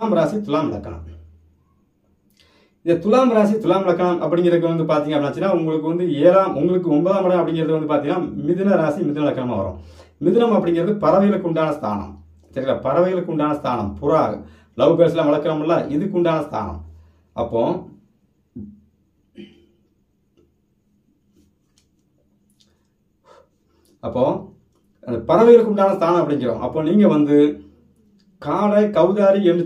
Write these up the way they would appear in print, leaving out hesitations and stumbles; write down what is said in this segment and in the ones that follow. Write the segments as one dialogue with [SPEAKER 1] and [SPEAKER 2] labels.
[SPEAKER 1] துலாம் ராசி துலாம் லக்கணம். இந்த துலாம் ராசி துலாம் லக்கணம் அப்படிங்கிறது வந்து பாத்தீங்க அப்படின்னா உங்களுக்கு வந்து உங்களுக்கு 9ஆம் இடம் அப்படிங்கிறது வந்து பாத்தீங்கன்னா மிதுன ராசி மிதுன லக்கணமா வரும். மிதுனம் அப்படிங்கிறது பறவைகளுக்கு உண்டான ஸ்தானம். சரிங்களா? பறவைகளுக்கு உண்டான ஸ்தானம். புறா லவ் பேர்ஸ்லாம் வளர்க்குறோம்ல, இதுக்கு உண்டான ஸ்தானம். அப்போ அந்த பறவைகளுக்கு உண்டான ஸ்தானம் அப்படிங்கிறோம். அப்போ நீங்க வந்து காடை கௌதாரி என்று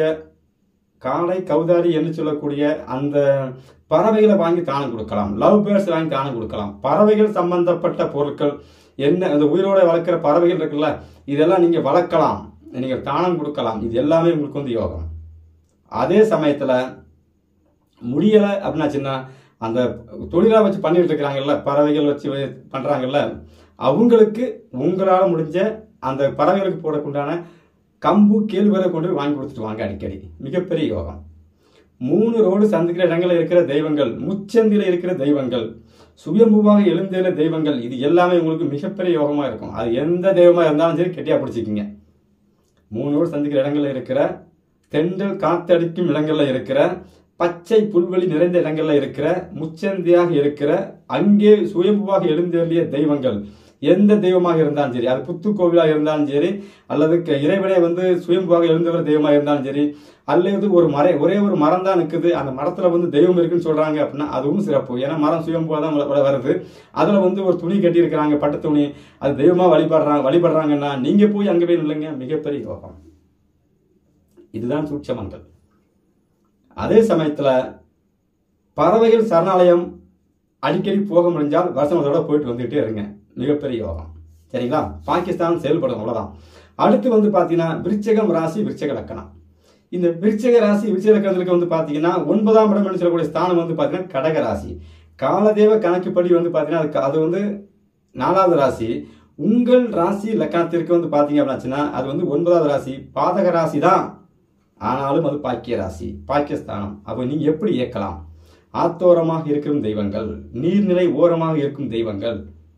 [SPEAKER 1] சொல்லக்கூடிய அந்த பறவைகளை வாங்கி தானம் கொடுக்கலாம். லவ் பேர்ட்ஸ் வாங்கி தானம் கொடுக்கலாம். பறவைகள் சம்பந்தப்பட்ட பொருட்கள் என்ன, அந்த உயிரோட வளர்க்கிற பறவைகள் இருக்குல்ல, இதெல்லாம் நீங்க வளர்க்கலாம், நீங்க தானம் கொடுக்கலாம். இது எல்லாமே உங்களுக்கு வந்து யோகம். அதே சமயத்துல முடியல அப்படின்னாச்சுன்னா அந்த தொழிலா வச்சு பண்ணிட்டு இருக்கிறாங்கல்ல, பறவைகள் வச்சு பண்றாங்கல்ல, அவங்களுக்கு உங்களால முடிஞ்ச அந்த பறவைகளுக்கு போடக்குண்டான கம்பு கேழ்வரை கொண்டு வாங்கி கொடுத்துட்டு வாங்க அடிக்கடி. மிகப்பெரிய யோகம். 3 ரோடு சந்திக்கிற இடங்களில் இருக்கிற தெய்வங்கள், முச்சந்தில இருக்கிற தெய்வங்கள், சுயம்புவாக எழுந்தேற தெய்வங்கள், இது எல்லாமே உங்களுக்கு மிகப்பெரிய யோகமா இருக்கும். அது எந்த தெய்வமா இருந்தாலும் சரி கெட்டியா பிடிச்சிக்கிங்க. 3 ரோடு சந்திக்கிற இடங்கள்ல இருக்கிற, தென்றல் காத்தடிக்கும் இடங்கள்ல இருக்கிற, பச்சை புல்வெளி நிறைந்த இடங்கள்ல இருக்கிற, முச்சந்தியாக இருக்கிற, அங்கே சுயம்புவாக எழுந்தேறிய தெய்வங்கள், எந்த தெய்வமாக இருந்தாலும் சரி, அது புத்து கோவிலாக இருந்தாலும் சரி, அல்லது இறைவனே வந்து சுயம்புவாக எழுந்தவர் தெய்வமாக இருந்தாலும் சரி, அல்லது ஒரே ஒரு மரம் தான் நிற்குது, அந்த மரத்துல வந்து தெய்வம் இருக்குன்னு சொல்றாங்க அப்படின்னா அதுவும் சிறப்பு. ஏன்னா மரம் சுயம்புவா தான் வருது. அதுல வந்து ஒரு துணி கட்டி இருக்கிறாங்க, பட்டு துணி, அது தெய்வமா வழிபடுறாங்கன்னா நீங்க போய் அங்க போய் நில்லுங்க. மிகப்பெரிய யோகம். இதுதான் சூட்சமங்கள். அதே சமயத்துல பறவைகள் சரணாலயம் அடிக்கடி போக முடிஞ்சால் வருஷத்தோட போயிட்டு வந்துகிட்டே இருங்க. மிகப்பெரிய யோகம். சரிங்களா? பாகிஸ்தான் செயல்படும். அவ்வளவுதான். அடுத்து வந்து பாத்தீங்கன்னா விருச்சிகம் ராசி விருச்சிக லக்கணம். இந்த விருச்சிக ராசி விருச்சிக லக்கணத்துக்கு வந்து பாத்தீங்கன்னா 9ஆம் இடம் என்று சொல்லக்கூடிய ஸ்தானம் வந்து பாத்தீங்கன்னா கடக ராசி. காலதேவ கணக்குப்படி வந்து பாத்தீங்கன்னா அது வந்து 4வது ராசி. உங்கள் ராசி லக்கணத்திற்கு வந்து பாத்தீங்க அப்படின்னா அது வந்து 9வது ராசி, பாதக ராசி தான். ஆனாலும் அது பாக்கிய ராசி, பாக்கியஸ்தானம். அப்போ நீங்க எப்படி இயக்கலாம்? ஆத்தோரமாக இருக்கும் தெய்வங்கள், நீர்நிலை ஓரமாக இருக்கும் தெய்வங்கள்,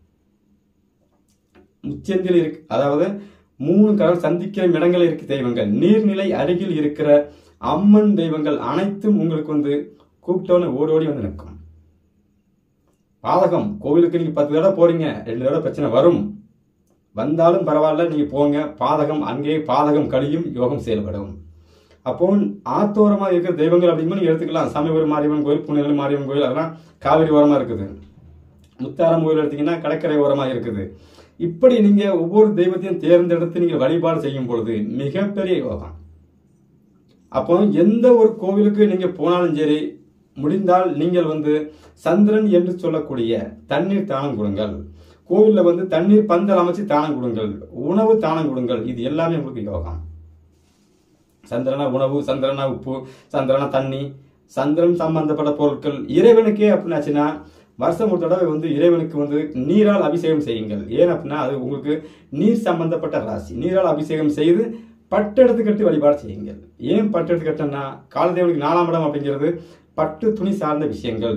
[SPEAKER 1] முச்சந்தில் இருக்கு, அதாவது 3 கடல் சந்திக்கிற இடங்களில் இருக்க தெய்வங்கள், நீர்நிலை அருகில் இருக்கிற அம்மன் தெய்வங்கள் அனைத்தும் உங்களுக்கு வந்து கூப்பிட்டோன்னு ஓடோடி வந்து நிற்கும். பாதகம் கோவிலுக்கு நீங்க 10 தடவை போறீங்க, 2 தடவை பிரச்சனை வரும். வந்தாலும் பரவாயில்ல, நீங்க போங்க. பாதகம் அங்கே பாதகம் கழியும், யோகம் செயல்படும். அப்போ ஆத்தோரமாக இருக்கிற தெய்வங்கள் அப்படிங்கும்போது நீங்க எடுத்துக்கலாம். சமயபுரம் மாரியம்மன் கோயில், புனேல மாரியம்மன் கோயில், அதெல்லாம் காவிரி ஓரமா இருக்குது. முத்தாரம் கோயில் எடுத்தீங்கன்னா கடற்கரை ஓரமா இருக்குது. இப்படி நீங்க ஒவ்வொரு தெய்வத்தையும் தேர்ந்தெடுத்து நீங்க வழிபாடு செய்யும் பொழுது மிகப்பெரிய யோகம். அப்போ எந்த ஒரு கோவிலுக்கு நீங்க போனாலும் சரி, முடிந்தால் நீங்கள் வந்து சந்திரன் என்று சொல்லக்கூடிய தண்ணீர் தானம் கொடுங்கள். கோவில்ல வந்து தண்ணீர் பந்தல் அமைச்சு தானம் கொடுங்கள். உணவு தானம் கொடுங்கள். இது எல்லாமே உங்களுக்கு யோகம். சந்திரனா உணவு, சந்திரனா உப்பு, சந்திரனா தண்ணி, சந்திரன் சம்பந்தப்பட்ட பொருட்கள் இறைவனுக்கே அப்படின்னாச்சுன்னா வருஷம் ஒரு தடவை வந்து இறைவனுக்கு வந்து நீரால் அபிஷேகம் செய்யுங்கள். ஏன் அப்படின்னா அது உங்களுக்கு நீர் சம்பந்தப்பட்ட ராசி. நீரால் அபிஷேகம் செய்து பட்டு எடுத்து கட்டி வழிபாடு செய்யுங்கள். ஏன் பட்டு எடுத்து கட்டினா காலதேவனுக்கு 4ஆம் இடம் அப்படிங்கிறது பட்டு துணி சார்ந்த விஷயங்கள்,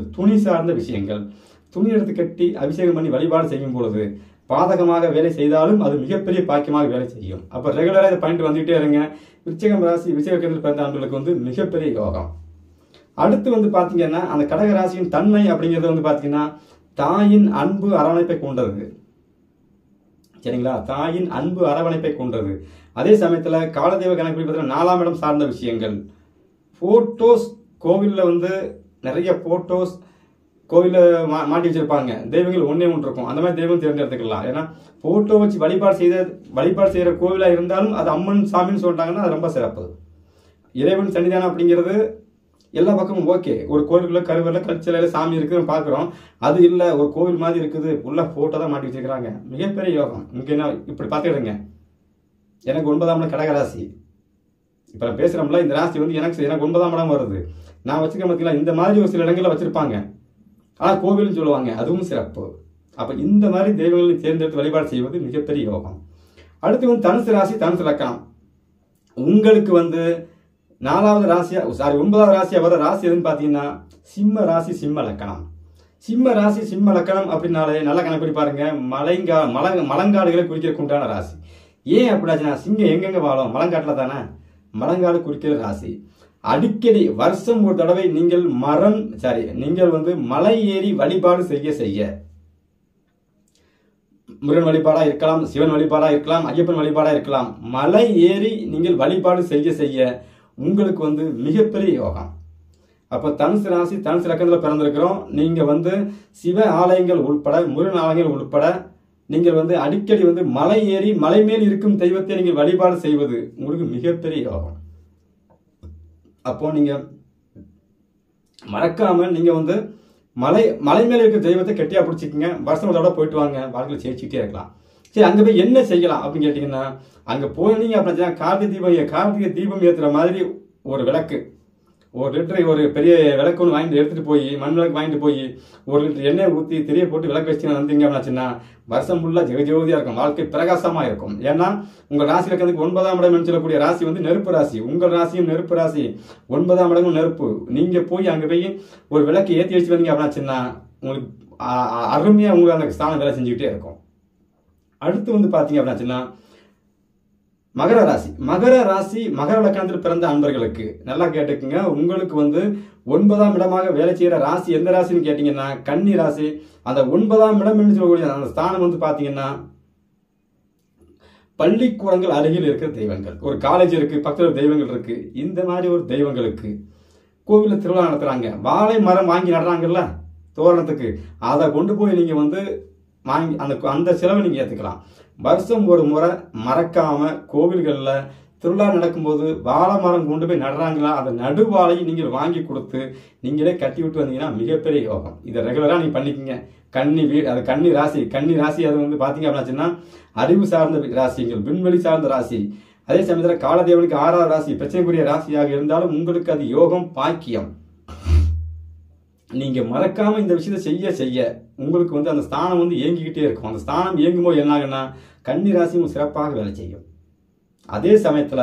[SPEAKER 1] துணி எடுத்து கட்டி அபிஷேகம் பண்ணி வழிபாடு செய்யும் பொழுது பாதகமாக வேலை செய்தாலும் அது மிகப்பெரிய பாக்கியமாக வேலை செய்யும். அப்ப ரெகுலரா இதை பண்ணிட்டு வந்துட்டே இருங்க. விருச்சிகம் ராசி விருச்சிகத்தில் பிறந்த ஆண்களுக்கு வந்து மிகப்பெரிய யோகம். அடுத்து வந்து பாத்தீங்கன்னா அந்த கடக ராசியின் தன்மை அப்படிங்கிறது வந்து பாத்தீங்கன்னா தாயின் அன்பு அரவணைப்பை கொண்டது. சரிங்களா? தாயின் அன்பு அரவணைப்பை கொண்டது. அதே சமயத்துல காலதேவ கணக்கு பார்த்தீங்கன்னா 4ஆம் இடம் சார்ந்த விஷயங்கள், போட்டோஸ், கோவில்ல வந்து நிறைய போட்டோஸ் கோவில மாட்டி வச்சிருப்பாங்க. தெய்வங்கள் ஒன்னே ஒன்று இருக்கும். அந்த மாதிரி தெய்வம் தேர்ந்தெடுத்துக்கலாம். ஏன்னா போட்டோ வச்சு வழிபாடு செய்யற கோவிலா இருந்தாலும் அது அம்மன் சாமின்னு சொல்லிட்டாங்கன்னா அது ரொம்ப சிறப்பு. இறைவன் சன்னிதானம் அப்படிங்கிறது எல்லா பக்கமும் ஓகே. ஒரு கோவிலுக்குள்ள கருவறையில கல்ச்சலையில சாமி இருக்குன்னு பாக்குறோம். அது இல்ல, ஒரு கோவில் மாதிரி இருக்குது, உள்ள போட்டோ தான் மாட்டி வச்சிருக்காங்க. மிகப்பெரிய யோகம். இங்க என்ன இப்படி பாத்துக்கிடுங்க. எனக்கு 9ஆம் இடம் கடகராசி. இப்ப நான் பேசுறோம்ல, இந்த ராசி வந்து எனக்கு 9ஆம் இடம் வருது. நான் வச்சுக்க பார்த்தீங்களா, இந்த மாதிரி ஒரு சில இடங்கள்ல வச்சிருப்பாங்க. ஆனா கோவில்னு சொல்லுவாங்க. அதுவும் சிறப்பு. அப்ப இந்த மாதிரி தெய்வங்களை தேர்ந்தெடுத்து வழிபாடு செய்வது மிகப்பெரிய யோகம். அடுத்து வந்து தனுசு ராசி தனுசு லக்கணம். உங்களுக்கு வந்து 9வது ராசியா வர ராசி எதுன்னு பாத்தீங்கன்னா சிம்ம ராசி சிம்ம லக்கணம். சிம்ம ராசி சிம்ம லக்கணம் அப்படின்னாலே நல்ல கணக்கு பாருங்க, மலங்காடுகளை குறிக்கிறதுக்கு உண்டான ராசி. ஏன் அப்படின்னா சிங்கம் எங்கெங்க வாழும்? மலங்காட்டுல தானே. மலங்காடு குறிக்கிற ராசி. அடிக்கடி வருஷம் ஒரு தடவை நீங்கள் வந்து மலை ஏறி வழிபாடு செய்ய முருகன் வழிபாடா இருக்கலாம், சிவன் வழிபாடா இருக்கலாம், ஐயப்பன் வழிபாடா இருக்கலாம். மலை ஏறி நீங்கள் வழிபாடு செய்ய உங்களுக்கு வந்து மிகப்பெரிய யோகம். அப்போ தனுசு ராசி, தனுசு லக்கணத்தில் பிறந்திருக்கிறோம். நீங்க வந்து சிவ ஆலயங்கள் உள்பட, முருகன் ஆலயங்கள் உள்பட நீங்கள் வந்து அடிக்கடி வந்து மலை ஏறி மலை மேல் இருக்கும் தெய்வத்தை நீங்கள் வழிபாடு செய்வது உங்களுக்கு மிகப்பெரிய யோகம். அப்போ நீங்க மறக்காம நீங்க வந்து மலை மேல இருக்கிற தெய்வத்தை கெட்டியா பிடிச்சிக்கங்க. வருஷம் ஒரு தடவை போயிட்டு வாங்க, வாழ்க்கையில் ஜெயிச்சுட்டே இருக்கலாம். சரி, அங்க போய் என்ன செய்யலாம் அப்படின்னு கேட்டீங்கன்னா, அங்க போனீங்க அப்படின்னா கார்த்திகை தீபம் ஏத்துற மாதிரி ஒரு விளக்கு, 1 லிட்டர் ஒரு பெரிய விளக்கு ஒன்று வாங்கிட்டு எடுத்துட்டு போய், மண் விளக்கு வாங்கிட்டு போய் 1 லிட்டர் எண்ணெய் ஊற்றி திரிய போட்டு விளக்கு வச்சு வந்தீங்க அப்படின்னா வருஷம் ஃபுல்லா ஜெகஜோதியா இருக்கும், வாழ்க்கை பிரகாசமா இருக்கும். ஏன்னா உங்க ராசி லக்கணத்துக்கு 9ஆம் இடம் சொல்லக்கூடிய ராசி வந்து நெருப்பு ராசி. உங்கள் ராசியும் நெருப்பு ராசி, 9ஆம் இடமும் நெருப்பு. நீங்க போய் அங்க போய் ஒரு விளக்கு ஏற்றி வச்சு வந்தீங்க அப்படின்னா உங்களுக்கு அருமையா உங்களுக்கு அந்த ஸ்தானம் வேலை செஞ்சுக்கிட்டே இருக்கும். அடுத்து வந்து பாத்தீங்க அப்படின்னா மகர ராசி மகர லக்கணத்தில் பிறந்த அன்பர்களுக்கு நல்லா கேட்டுக்குங்க. உங்களுக்கு வந்து 9ஆம் இடமாக வேலை செய்யற ராசி எந்த ராசின்னு கேட்டீங்கன்னா கன்னி ராசி. அந்த 9ஆம் இடம் என்று சொல்லக்கூடிய அந்த ஸ்தானம் வந்து பாத்தீங்கன்னா பள்ளிக்கூடங்கள் அருகில் இருக்கிற தெய்வங்கள், ஒரு காலேஜ் இருக்கு, பக்கத்தில் தெய்வங்கள் இருக்கு. இந்த மாதிரி ஒரு தெய்வங்களுக்கு கோவில திருவிழா நடத்துறாங்க, வாழை மரம் வாங்கி நடுறாங்கல்ல தோரணத்துக்கு, அதை கொண்டு போய் நீங்க வந்து வாங்கி அந்த செலவை நீங்க ஏத்துக்கலாம். வருஷம் ஒரு முறை மறக்காம கோவில்கள்ல திருவிழா நடக்கும்போது வாழை மரம் கொண்டு போய் நடுறாங்களா, அந்த நடுவாழையை நீங்கள் வாங்கி கொடுத்து நீங்களே கட்டி விட்டு வந்தீங்கன்னா மிகப்பெரிய யோகம். இதை ரெகுலரா நீங்க பண்ணிக்கங்க. அது கன்னி ராசி அது வந்து பாத்தீங்க அப்படின்னா அறிவு சார்ந்த ராசிகள், விண்வெளி சார்ந்த ராசி. அதே சமயத்தில் காலதேவனுக்கு 6ஆவது ராசி, பிரச்சனைக்குரிய ராசியாக இருந்தாலும் உங்களுக்கு அது யோகம், பாக்கியம். நீங்க மறக்காம இந்த விஷயத்தை செய்ய உங்களுக்கு வந்து அந்த ஸ்தானம் வந்து இயங்கிக்கிட்டே இருக்கும். அந்த ஸ்தானம் இயங்கும்போது என்ன ஆகுன்னா கன்னி ராசியும் சிறப்பாக வேலை செய்யும். அதே சமயத்துல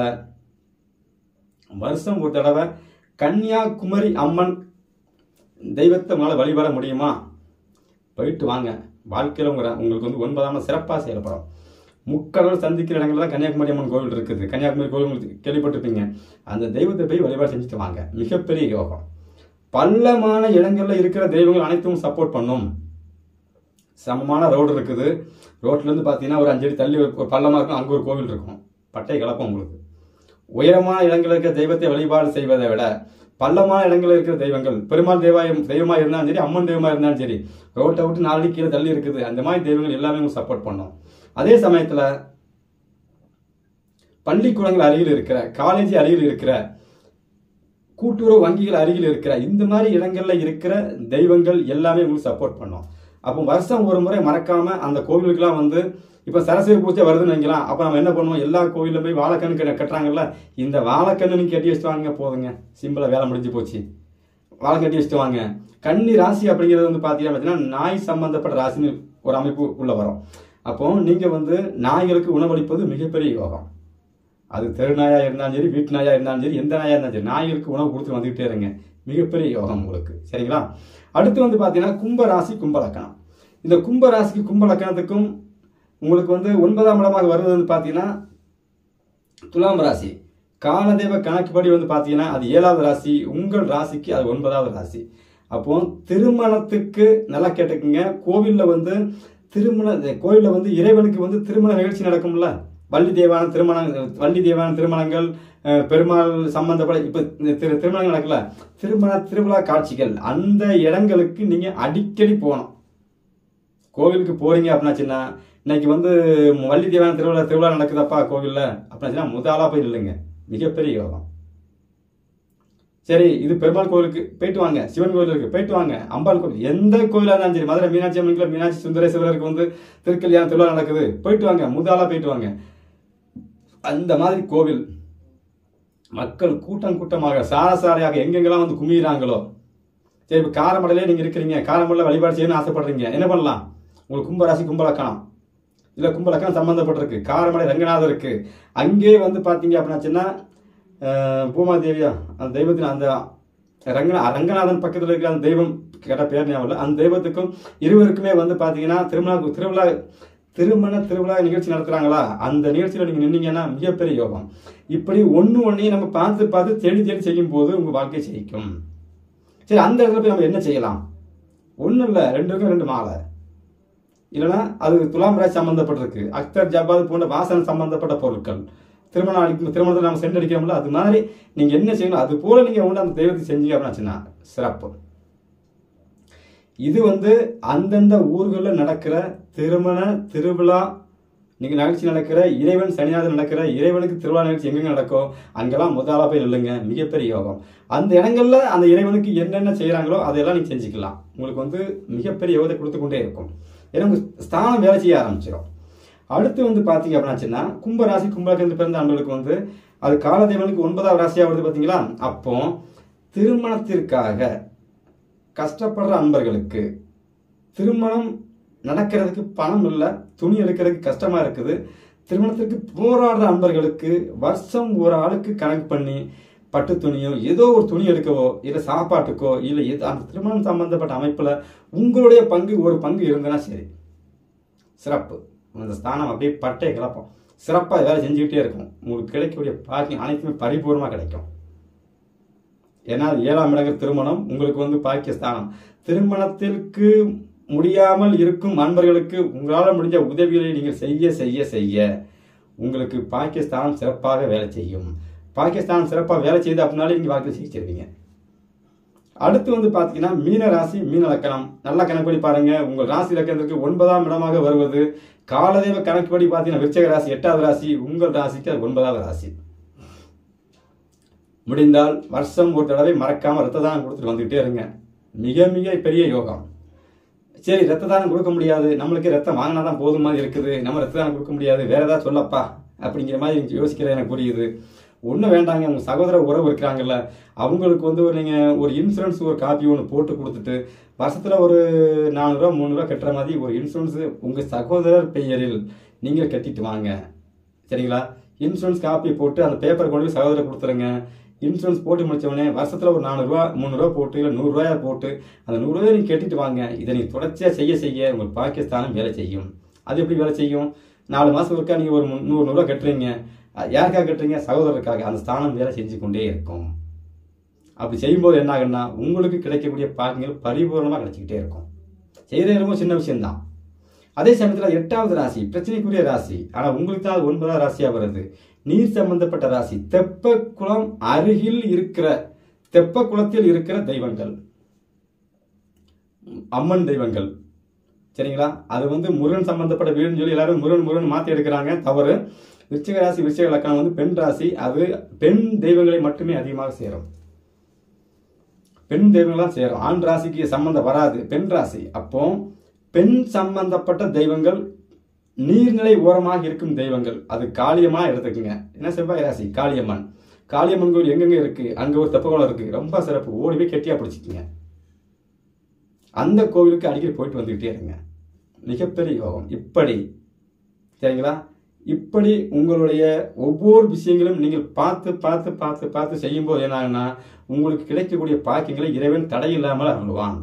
[SPEAKER 1] வருஷம் ஒரு தடவை கன்னியாகுமரி அம்மன் தெய்வத்தை மேல வழிபட முடியுமா, போயிட்டு வாங்க. வாழ்க்கையில உங்களுக்கு வந்து 9ஆம் சிறப்பாக செயல்படும். முக்கடல் சந்திக்கிற இடங்கள்ல கன்னியாகுமரி அம்மன் கோவில் இருக்குது. கன்னியாகுமரி கோவில் கேள்விப்பட்டிருப்பீங்க. அந்த தெய்வத்தை போய் வழிபாடு செஞ்சுட்டு வாங்க, மிகப்பெரிய யோகம். பள்ளமான இடங்கள்ல இருக்கிற தெய்வங்கள் அனைத்தும் சப்போர்ட் பண்ணும். சமமான ரோடு இருக்குது, ரோட்ல இருந்து பாத்தீங்கன்னா ஒரு 5 அடி தள்ளி ஒரு பள்ளமா இருக்கும், அங்க ஒரு கோவில் இருக்கும், பட்டை கலப்பம் உங்களுக்கு. உயரமான இடங்களில் இருக்கிற தெய்வத்தை வழிபாடு செய்வதை விட பள்ளமான இடங்களில் இருக்கிற தெய்வங்கள், பெருமாள் தெய்வமா இருந்தாலும் சரி, அம்மன் தெய்வமா இருந்தாலும் சரி, ரோட்டை விட்டு 4 அடி கீழே தள்ளி இருக்குது, அந்த மாதிரி தெய்வங்கள் எல்லாமே உங்களுக்கு சப்போர்ட் பண்ணும். அதே சமயத்துல பள்ளிக்கூடங்கள் அருகில் இருக்கிற, காலேஜ் அருகில் இருக்கிற, கூட்டுறவு வங்கிகள் அருகில் இருக்கிற இந்த மாதிரி இடங்கள்ல இருக்கிற தெய்வங்கள் எல்லாமே உங்களுக்கு சப்போர்ட் பண்ணும். அப்போ வருஷம் ஒரு முறை மறக்காம அந்த கோவிலுக்குலாம் வந்து இப்ப சரஸ்வதி பூஜை வருதுன்னு வைக்கலாம். அப்ப நம்ம என்ன பண்ணுவோம், எல்லா கோவிலும் போய் வாழைக்கண்ணு கட்டுறாங்கல்ல, இந்த வாழைக்கண்ணு நீங்க கட்டி வச்சுட்டு வாங்க, போதுங்க, சிம்பிளா வேலை முடிஞ்சு போச்சு. வாழை கட்டி வச்சுட்டு வாங்க. கன்னி ராசி அப்படிங்கிறது வந்து பாத்தீங்கன்னா நாய் சம்பந்தப்பட்ட ராசின்னு ஒரு அமைப்பு உள்ள வரும். அப்போ நீங்க வந்து நாய்களுக்கு உணவளிப்பது மிகப்பெரிய யோகம். அது தெரு நாயா இருந்தாலும் சரி, வீட்டு நாயா இருந்தாலும் சரி, எந்த நாயா இருந்தாலும் சரி, நாய்களுக்கு உணவு கொடுத்து வந்துகிட்டே இருங்க, மிகப்பெரிய யோகம் உங்களுக்கு. சரிங்களா? அடுத்து வந்து பாத்தீங்கன்னா கும்பராசி, கும்பலக்கணம். இந்த கும்பராசிக்கு கும்பலக்கணத்துக்கும் உங்களுக்கு வந்து 9ஆம் இடமாக வருவது வந்து பாத்தீங்கன்னா துலாம் ராசி. காலதேவ கணக்குப்படி வந்து பாத்தீங்கன்னா அது 7வது ராசி, உங்கள் ராசிக்கு அது 9வது ராசி. அப்போ திருமணத்துக்கு நல்லா கேட்டுக்குங்க. கோவில்ல வந்து இறைவனுக்கு வந்து திருமண நிகழ்ச்சி நடக்கும்ல, வள்ளி தேவான திருமணங்கள், பெருமாள் சம்பந்தப்பட இப்ப திருமணங்கள் நடக்கல, திருவிழா காட்சிகள், அந்த இடங்களுக்கு நீங்க அடிக்கடி போகணும். கோவிலுக்கு போறீங்க அப்படின்னாச்சுன்னா இன்னைக்கு வந்து வள்ளி தேவான திருவிழா நடக்குதப்பா கோவில்ல அப்படின்னா முதலா போய் இல்லைங்க, மிகப்பெரிய யோகம். சரி, இது பெருமாள் கோவிலுக்கு போயிட்டு வாங்க, சிவன் கோவிலுக்கு போயிட்டு வாங்க, அம்பாள் கோவில், எந்த கோவிலா இருந்தாலும் சரி, மதுரை மீனாட்சி அம்மன், மீனாட்சி சுந்தரேஸ்வரருக்கு வந்து திருக்கல்யாண திருவிழா நடக்குது, போயிட்டு வாங்க, முதலா போயிட்டு வாங்க. அந்த மாதிரி கோவில் மக்கள் கூட்டமாக சாரையாக எங்கெங்கெல்லாம் வந்து குமியிறாங்களோ. சரி, இப்ப காரமடலே நீங்க இருக்கிறீங்க, காரமடல வழிபாடு செய்யணும்னு ஆசைப்படுறீங்க, என்ன பண்ணலாம்? உங்களுக்கு கும்பராசி கும்பலக்கணம் இல்ல கும்பலக்கணம் சம்பந்தப்பட்டிருக்கு, காரமடை ரங்கநாதர் இருக்கு. அங்கே வந்து பாத்தீங்க அப்படின்னா பூமாதேவியா அந்த தெய்வத்தின் அந்த ரங்கநாதன் பக்கத்தில் இருக்கிற அந்த தெய்வம் கேட்ட பேர் ஞாபகம், அந்த தெய்வத்துக்கும் இருவருக்குமே வந்து பாத்தீங்கன்னா திருமண திருவிழா நிகழ்ச்சி நடத்துறாங்களா, அந்த நிகழ்ச்சியில் நீங்க நின்னீங்கன்னா மிகப்பெரிய யோகம். இப்படி ஒன்னையும் நம்ம பார்த்து பார்த்து தேடி தேடி செய்யும் போது உங்க வாழ்க்கை ஜெயிக்கும். சரி, அந்த இடத்துல போய் நம்ம என்ன செய்யலாம்? ஒன்றும் இல்லை, 2 மாலை, இல்லைன்னா அது துலாம் ராசி சம்பந்தப்பட்டிருக்கு, அக்தர் ஜபாத் போன்ற வாசனை சம்பந்தப்பட்ட பொருட்கள், திருமணத்தில் நம்ம சென்று அடிக்கிறோம்ல, அது மாதிரி நீங்க என்ன செய்யணும், அது போல நீங்க அந்த தெய்வத்தை செஞ்சீங்க அப்படின்னா சிறப்பு. இது அந்தந்த ஊர்களில் நடக்கிற திருமண திருவிழா நீங்க நிகழ்ச்சி நடக்கிற, இறைவன் சனிநாதர் நடக்கிற இறைவனுக்கு திருவிழா நிகழ்ச்சி எங்கெங்க நடக்கோ அங்கெல்லாம் முதலா போய் நில்லுங்க. மிகப்பெரிய யோகம். அந்த இடங்கள்ல அந்த இறைவனுக்கு என்னென்ன செய்யறாங்களோ அதையெல்லாம் நீங்க செஞ்சுக்கலாம். உங்களுக்கு மிகப்பெரிய யோகத்தை கொடுத்து கொண்டே இருக்கும். ஏன்னா உங்க ஸ்தானம் வேலை செய்ய ஆரம்பிச்சிடும். அடுத்து பாத்தீங்க அப்படின்னா கும்பராசி கும்பராசி பிறந்த அன்பர்களுக்கு அது காலதேவனுக்கு 9வது ராசியா வருது பாத்தீங்களா. அப்போ திருமணத்திற்காக கஷ்டப்படுற அன்பர்களுக்கு, திருமணம் நடக்கிறதுக்கு பணம் இல்லை, துணி எடுக்கிறதுக்கு கஷ்டமா இருக்குது, திருமணத்திற்கு போராடுற அன்பர்களுக்கு வருஷம் ஒரு ஆளுக்கு கணக்கு பண்ணி பட்டு துணியோ ஏதோ ஒரு துணி எடுக்கவோ இல்லை சாப்பாட்டுக்கோ இல்லை அந்த திருமணம் சம்பந்தப்பட்ட அமைப்புல உங்களுடைய பங்கு ஒரு பங்கு இருந்தனா சரி, சிறப்பு. அந்த ஸ்தானம் அப்படியே பட்டை கிளப்போம், சிறப்பா வேலை செஞ்சுக்கிட்டே இருக்கும். உங்களுக்கு கிடைக்கக்கூடிய பாக்கியம் அனைத்துமே பரிபூர்ணமா கிடைக்கும். ஏன்னா 7ஆம் இடங்கள் திருமணம் உங்களுக்கு பாக்கிய ஸ்தானம். திருமணத்திற்கு முடியாமல் இருக்கும் அன்பர்களுக்கு உங்களால் முடிஞ்ச உதவிகளை நீங்கள் செய்ய செய்ய செய்ய உங்களுக்கு பாகிஸ்தான் சிறப்பாக வேலை செய்யும். பாகிஸ்தான் சிறப்பாக வேலை செய்து அப்படின்னாலே நீங்கள் வாழ்க்கை ஜெயிச்சிருவீங்க. அடுத்து பார்த்தீங்கன்னா மீன ராசி மீன லக்கணம். நல்ல கணக்குப்படி பாருங்க, உங்கள் ராசி லக்கணத்திற்கு 9ஆம் இடமாக வருவது காலதேவ கணக்குப்படி பார்த்தீங்கன்னா விருச்சிக ராசி 8வது ராசி, உங்கள் ராசிக்கு அது 9வது ராசி. முடிந்தால் வருஷம் ஒரு தடவை மறக்காம ரத்த தானம் கொடுத்துட்டு வந்துகிட்டே இருங்க. மிக மிக பெரிய யோகம். சரி, ரத்த தானம் கொடுக்க முடியாது, நம்மளுக்கு ரத்தம் வாங்கினா தான் போதும் மாதிரி இருக்குது, நம்ம ரத்த தானம் கொடுக்க முடியாது, வேற ஏதாவது சொல்லப்பா அப்படிங்கிற மாதிரி நீங்க யோசிக்கிறது எனக்கு புரியுது. ஒன்றும் வேண்டாங்க, உங்க சகோதர உறவு இருக்கிறாங்கல்ல, அவங்களுக்கு நீங்க ஒரு இன்சூரன்ஸ் ஒரு காப்பி ஒன்று போட்டு கொடுத்துட்டு வருஷத்துல ஒரு 400 ரூபா 300 ரூபா கட்டுற மாதிரி ஒரு இன்சூரன்ஸ் உங்க சகோதரர் பெயரில் நீங்கள் கட்டிட்டு வாங்க. சரிங்களா? இன்சூரன்ஸ் காப்பி போட்டு அந்த பேப்பரை கொண்டு போய் சகோதரர் கொடுத்துருங்க. இன்சூரன்ஸ் போட்டு முடிச்சவொடனே வருஷத்துல ஒரு 400 ரூபா 300 ரூபா போட்டு இல்லை 100 ரூபாயா போட்டு அந்த 100 ரூபாய் நீங்க கட்டிட்டு வாங்க. இதை நீங்க தொடர்ச்சியா செய்ய செய்ய உங்களுக்கு பாகிஸ்தானம் வேலை செய்யும். அது எப்படி வேலை செய்யும்? 4 மாசம் ஒருக்கா நீங்க ஒரு 100 ரூபா கட்டுறீங்க. யாருக்காக கட்டுறீங்க? சகோதரருக்காக. அந்த ஸ்தானம் வேலை செஞ்சு கொண்டே இருக்கும். அப்படி செய்யும்போது என்ன ஆகுன்னா உங்களுக்கு கிடைக்கக்கூடிய பாக்கியங்கள் பரிபூர்ணமா கிடைச்சிக்கிட்டே இருக்கும். செய்யறது ரொம்ப சின்ன விஷயம்தான். அதே சமயத்தில் 8வது ராசி பிரச்சனைக்குரிய ராசி, ஆனா உங்களுக்கு தான் 9வது ராசியா வருது. நீர் சம்பந்தப்பட்ட ராசி. தெப்பக்குளம் அருகில் இருக்கிற தெப்பக்குளத்தில் இருக்கிற தெய்வங்கள், அம்மன் தெய்வங்கள். சரிங்களா? அது முருகன் சம்பந்தப்பட்ட வீடுன்னு சொல்லி எல்லாரும் முருகன் முருகன் மாத்தி எடுக்கிறாங்க, தவறு. விருச்சிக ராசி விருச்சிக லக்கணம் பெண் ராசி. அது பெண் தெய்வங்களை மட்டுமே அதிகமாக சேரும். பெண் தெய்வங்கள்லாம் சேரும். ஆண் ராசிக்கு சம்பந்தம் வராது, பெண் ராசி. அப்போ பெண் சம்பந்தப்பட்ட தெய்வங்கள், நீர்நிலை ஓரமாக இருக்கும் தெய்வங்கள், அது காளியம்மனா எடுத்துக்கோங்க. என்ன செவ்வாய் ராசி காளியம்மன். காளியம்மன் கோயில் எங்கெங்க இருக்கு, அங்க ஒரு தெப்பக்குளம் இருக்கு, ரொம்ப சிறப்பு. ஓடி போய் கெட்டியா பிடிச்சிக்கங்க. அந்த கோவிலுக்கு அடிக்கடி போயிட்டு வந்துகிட்டே இருங்க. மிகப்பெரிய யோகம். இப்படி சரிங்களா? இப்படி உங்களுடைய ஒவ்வொரு விஷயங்களும் நீங்கள் பார்த்து பார்த்து பார்த்து பார்த்து செய்யும் போது என்ன உங்களுக்கு கிடைக்கக்கூடிய பாக்கியங்களை இறைவன் தடை இல்லாமல் அருள்வான்.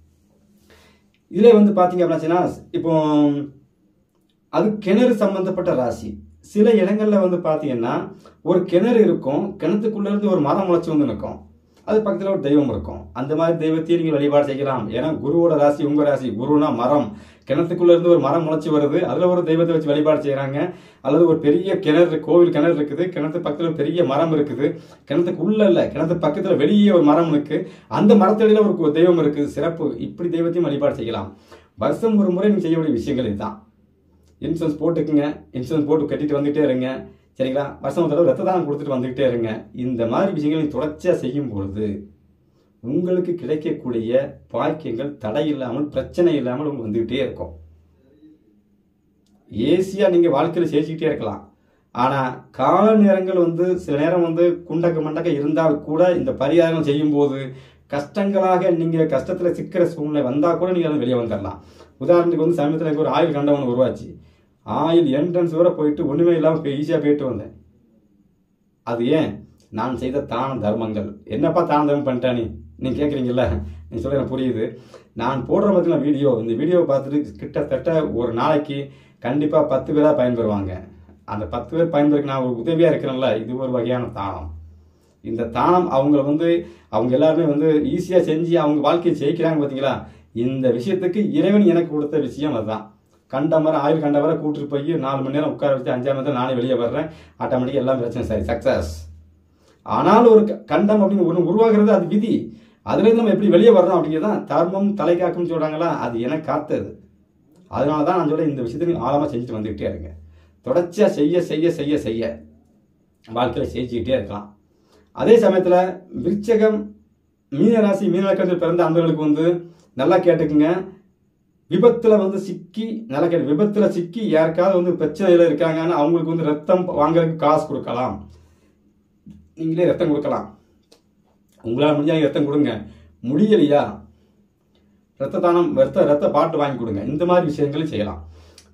[SPEAKER 1] இதுல பாத்தீங்க அப்படின்னா இப்போ அது கிணறு சம்பந்தப்பட்ட ராசி. சில இடங்கள்ல பாத்தீங்கன்னா ஒரு கிணறு இருக்கும், கிணத்துக்குள்ள இருந்து ஒரு மரம் முளைச்சு நிற்கும், அது பக்கத்துல ஒரு தெய்வம் இருக்கும். அந்த மாதிரி தெய்வத்தையும் நீங்க வழிபாடு செய்யலாம். ஏன்னா குருவோட ராசி உங்க ராசி. குருனா மரம், கிணத்துக்குள்ள இருந்து ஒரு மரம் முளைச்சு வருது, அதுல ஒரு தெய்வத்தை வச்சு வழிபாடு செய்யறாங்க. அல்லது ஒரு பெரிய கிணறு, கோவில் கிணறு இருக்குது, கிணத்து பக்கத்துல பெரிய மரம் இருக்குது, கிணத்துக்கு உள்ள இல்ல, கிணத்து பக்கத்துல வெளியே ஒரு மரம் இருக்கு, அந்த மரத்தடியில ஒரு தெய்வம் இருக்கு, சிறப்பு. இப்படி தெய்வத்தையும் வழிபாடு செய்யலாம். வருஷம் ஒரு முறை நீங்க செய்ய வேண்டிய விஷயங்கள் இதுதான். இன்சூரன்ஸ் போட்டுக்குங்க, இன்சூரன்ஸ் போட்டு கட்டிட்டு வந்துகிட்டே இருங்க. சரிங்களா? வருஷம் ஒரு தடவை ரத்த தானம் கொடுத்துட்டு வந்துகிட்டே இருங்க. இந்த மாதிரி விஷயங்களை தொடர்ச்சியா செய்யும் பொழுது உங்களுக்கு கிடைக்கக்கூடிய பாக்கியங்கள் தடை இல்லாமல் பிரச்சனை இல்லாமல் உங்களுக்கு வந்துகிட்டே இருக்கும். ஈஸியா நீங்க வாழ்க்கையில சேர்த்துக்கிட்டே இருக்கலாம். ஆனா கால நேரங்கள் சில நேரம் குண்டக்க மண்டக்க இருந்தால் கூட இந்த பரிகாரங்கள் செய்யும் போது கஷ்டங்களாக நீங்க கஷ்டத்துல சிக்கிற சூழ்நிலை வந்தா கூட நீங்க அதை வெளியே வந்துடலாம். உதாரணத்துக்கு சமயத்தில் எனக்கு ஒரு ஆயில் கண்டவன் உருவாச்சு. ஆயில் என்ட்ரன்ஸ் வரை போயிட்டு ஒண்ணுமே இல்லாம ஈஸியா போயிட்டு வந்தேன். அது ஏன்? நான் செய்த தான தர்மங்கள். என்னப்பா தான தர்மம் பண்ணிட்டானே நீங்க கேட்குறீங்கல்ல, நீ சொல்ல எனக்கு புரியுது. நான் போடுற பார்த்தீங்கன்னா வீடியோ, இந்த வீடியோவை பார்த்துட்டு கிட்டத்தட்ட ஒரு நாளைக்கு கண்டிப்பாக 10 பேராக பயன்பெறுவாங்க. அந்த 10 பேர் பயன்பெறுக்கு நான் ஒரு உதவியாக இருக்கிறேன்ல, இது ஒரு வகையான தானம். இந்த தானம் அவங்க எல்லாருமே ஈஸியாக செஞ்சு அவங்க வாழ்க்கையை ஜெயிக்கிறாங்க பார்த்தீங்களா. இந்த விஷயத்துக்கு இறைவன் எனக்கு கொடுத்த விஷயம் அதுதான். ஆயுள் கண்டவரை கூட்டிட்டு போய் 4 மணி நேரம் உட்கார வச்சு 5ஆம் நேரத்தில் நானே வெளியே வர்றேன். ஆட்டோமேட்டிக்காக எல்லாம் பிரச்சனை சரி, சக்சஸ். ஆனாலும் ஒரு கண்டம் அப்படின்னு ஒன்று உருவாகிறது, அது விதி. அதுலேருந்து நம்ம எப்படி வெளியே வர்றோம் அப்படிங்கிறதான் தர்மம் தலை காக்கும்னு சொல்கிறாங்களா, அது எனக்கு காத்தது. அதனால தான் நான் சொல்ல இந்த விஷயத்தையும் ஆழமாக செஞ்சுட்டு வந்துக்கிட்டே இருங்க. தொடர்ச்சியாக செய்ய செய்ய செய்ய செய்ய வாழ்க்கையில் ஜெயிச்சுக்கிட்டே இருக்கலாம். அதே சமயத்தில் விருச்சகம், மீனராசி, மீனலக்கணத்தில் பிறந்த அன்பர்களுக்கு நல்லா கேட்டுக்குங்க. விபத்தில் சிக்கி, நல்லா கேட்டு, விபத்தில் சிக்கி யாருக்காவது பிரச்சனையில் இருக்காங்கன்னு அவங்களுக்கு ரத்தம் வாங்குறதுக்கு காசு கொடுக்கலாம். நீங்களே ரத்தம் கொடுக்கலாம். உங்களால் முடிஞ்சால் ரத்தம் கொடுங்க. முடியலையா ரத்த தானம், ரத்த பாட்டு வாங்கி கொடுங்க. இந்த மாதிரி விஷயங்களும் செய்யலாம்.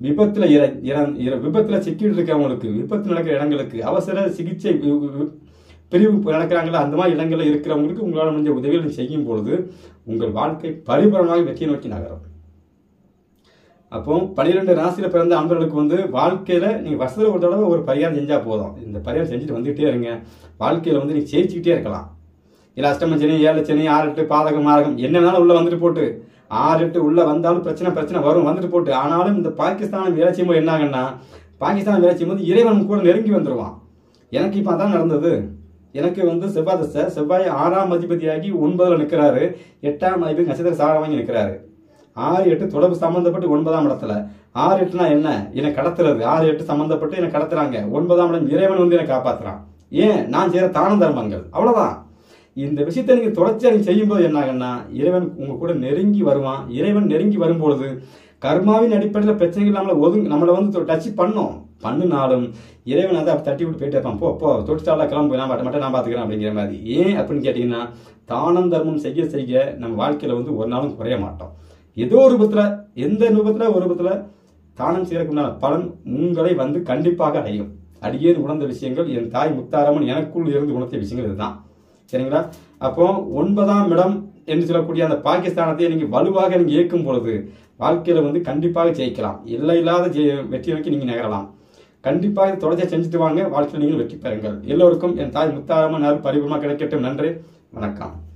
[SPEAKER 1] விபத்தில் சிக்கிட்டு இருக்கவங்களுக்கு, விபத்து நடக்கிற இடங்களுக்கு, அவசர சிகிச்சை பிரிவு நடக்கிறாங்களா, அந்த மாதிரி இடங்களில் இருக்கிறவங்களுக்கு உங்களால் முடிஞ்ச உதவிகள் செய்யும் பொழுது உங்கள் வாழ்க்கை பரிபூரணமாக வெற்றியை நோக்கி நகரும். அப்போ 12 ராசியில் பிறந்த அன்பர்களுக்கு வாழ்க்கையில் நீங்கள் வருஷத்தில் ஒரு தடவை ஒரு பரிகாரம் செஞ்சால் போதும். இந்த பரிகாரம் செஞ்சுட்டு வந்துகிட்டே இருங்க. வாழ்க்கையில் நீங்கள் ஜெயிச்சுக்கிட்டே இருக்கலாம். இல்லை அஷ்டம சனி, 7 சனி, 6 8 பாதகம் மாரகம் என்ன வேணாலும் உள்ளே வந்துட்டு போட்டு, 6 8 உள்ளே வந்தாலும் பிரச்சனை வரும், வந்துட்டு போட்டு. ஆனாலும் இந்த பாகிஸ்தான் வேலை செய்யும்போது என்ன ஆகுன்னா, பாகிஸ்தான் வேலை செய்யும்போது இறைவன் கூட நெருங்கி வந்துடுவான். எனக்கு இப்போ அதான் நடந்தது. எனக்கு செவ்வாய் தசை, செவ்வாய் 6ஆம் அதிபதியாகி 9ல் நிற்கிறாரு, 8ஆம் அதிபதி நட்சத்திர சாரம் வாங்கி நிற்கிறாரு. 6 8 தொடர்பு சம்பந்தப்பட்டு 9ஆம் இடத்துல. 6 8னா என்ன, என்னை கடத்துறது. 6 8 சம்பந்தப்பட்டு என்னை கடத்துறாங்க. 9ஆம் இடம் இறைவன் என்னை காப்பாற்றுறான். ஏன், நான் செய்கிற தான தர்மங்கள். அவ்வளோதான். இந்த விஷயத்தை நீங்கள் தொடர்ச்சியாக நீங்கள் செய்யும்போது என்ன ஆகுன்னா, இறைவன் உங்கள் கூட நெருங்கி வருவான். இறைவன் நெருங்கி வரும்பொழுது கர்மாவின் அடிப்படையில் பிரச்சனைகள் நம்மளை டச் பண்ணினாலும் இறைவன் அதை தட்டி விட்டு போயிட்டே இருப்பான். போ தொட்டுட்டால கிளம்பு, நான் பார்த்துக்கிறேன் அப்படிங்கிற மாதிரி. ஏன் அப்படின்னு கேட்டிங்கன்னா, தானம் தர்மம் செய்ய செய்ய நம்ம வாழ்க்கையில் ஒரு நாளும் குறைய மாட்டோம். ஏதோ ஒரு ரூபத்தில், எந்த ரூபத்தில் ஒரு ரூபத்தில் தானம் செய்யறதுக்குண்டான பலன் உங்களை கண்டிப்பாக அடையும். அடியேன் உணர்ந்த விஷயங்கள், என் தாய் முத்தாரம்மன் எனக்குள் இருந்து உணர்த்திய விஷயங்கள் இதுதான். சரிங்களா? அப்போ 9ஆம் இடம் என்று சொல்லக்கூடிய அந்த பாகிஸ்தானத்தை நீங்கள் வலுவாக நீங்கள் இயக்கும் பொழுது வாழ்க்கையில் கண்டிப்பாக ஜெயிக்கலாம். இல்லாத வெற்றி நோக்கி நீங்கள் நகரலாம். கண்டிப்பாக தொடர்ச்சியாக செஞ்சுட்டு வாங்க. வாழ்க்கையில் நீங்கள் வெற்றி பெறுங்கள். எல்லோருக்கும் என் தாய் முத்தாரம்மன் பரிபூர்ணமாக கிடைக்கட்டும். நன்றி, வணக்கம்.